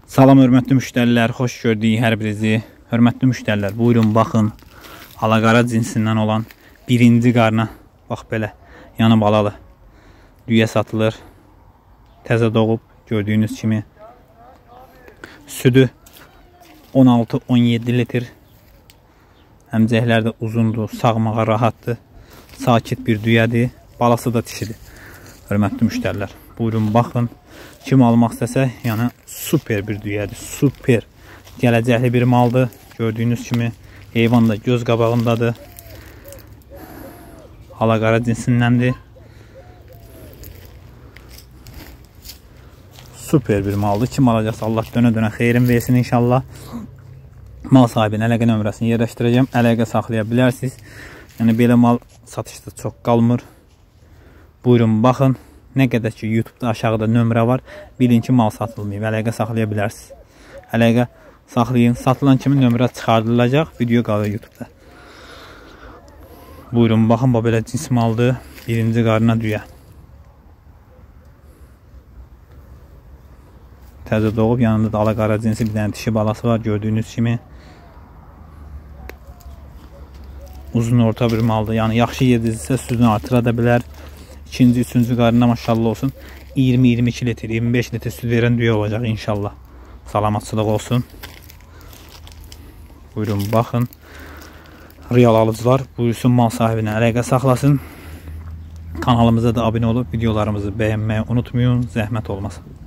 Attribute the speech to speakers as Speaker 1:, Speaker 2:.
Speaker 1: Salam hörmətli müştərilər, xoş gördük hər birinizi. Hörmətli müştərilər, buyurun baxın. Alaqara cinsindən olan birinci qarna, bax belə, yanı balalı düyə satılır. Təzə doğub, gördüyünüz kimi. Südü 16-17 litr. Əmcəklər də uzundur, sağmağa rahatdır. Sakit bir düyədir, balası da dişidir. Hörmətli müştərilər, buyurun baxın. Kim almaq istəsə, yəni super bir düyədir, super gələcəkli bir maldır. Gördüyünüz kimi heyvan da göz qabağındadır. Alaqara cinsindəndir. Super bir maldır. Kim alacaqsa Allah dönə-dönə xeyrin versin inşallah. Mal sahibinin əlaqə nömrəsini yerləşdirəcəm. Əlaqə saxlaya bilərsiniz. Yəni belə mal satışda çox qalmır. Buyurun baxın. Nə qədər ki YouTube'da aşağıda nömrə var, bilin ki mal satılmayıb, əlaqə saxlaya bilərsiniz. Əlaqə saxlayın, satılan kimi nömrə çıxardılacaq, video qalır YouTube'da. Buyurun baxın, bu belə cins maldır, birinci qarına düyə. Təzə doğub, yanında da alaqara cinsi bir dənə dişi balası var, gördüyünüz kimi. Uzun orta bir maldır, yəni yaxşı yedizsə südünü artıra da bilər. İkinci, üçüncü qarına maşallah olsun. 20-22 litr, 25 litr süd verən düyə olacaq inşallah. Salamatçılıq olsun. Buyurun baxın. Real alıcılar buyursun mal sahibinə əlaqə saxlasın. Kanalımıza da abunə olub videolarımızı bəyənməyi unutmayın. Zəhmət olmasın.